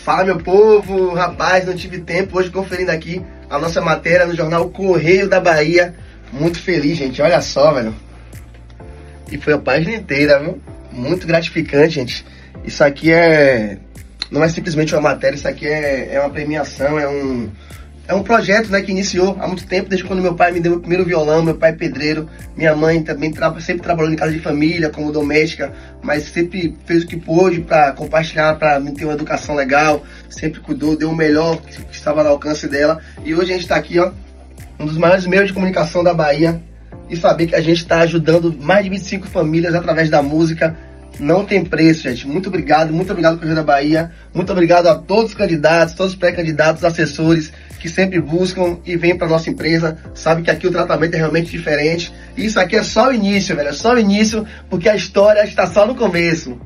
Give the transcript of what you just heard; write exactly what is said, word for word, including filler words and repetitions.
Fala, meu povo, rapaz, não tive tempo hoje conferindo aqui a nossa matéria no jornal Correio da Bahia. Muito feliz, gente, olha só, velho. E foi a página inteira, viu? Muito gratificante, gente. Isso aqui é... não é simplesmente uma matéria, isso aqui é, é uma premiação, é um... É um projeto, né, que iniciou há muito tempo, desde quando meu pai me deu o primeiro violão, meu pai é pedreiro, minha mãe também tra sempre trabalhou em casa de família, como doméstica, mas sempre fez o que pôde para compartilhar, para me ter uma educação legal, sempre cuidou, deu o melhor que estava ao alcance dela. E hoje a gente está aqui, ó, um dos maiores meios de comunicação da Bahia, e saber que a gente está ajudando mais de vinte e cinco famílias através da música, não tem preço, gente. Muito obrigado, muito obrigado Correio da Bahia, muito obrigado a todos os candidatos, todos os pré-candidatos, assessores, que sempre buscam e vêm para nossa empresa, sabe que aqui o tratamento é realmente diferente. E isso aqui é só o início, velho, é só o início, porque a história está só no começo.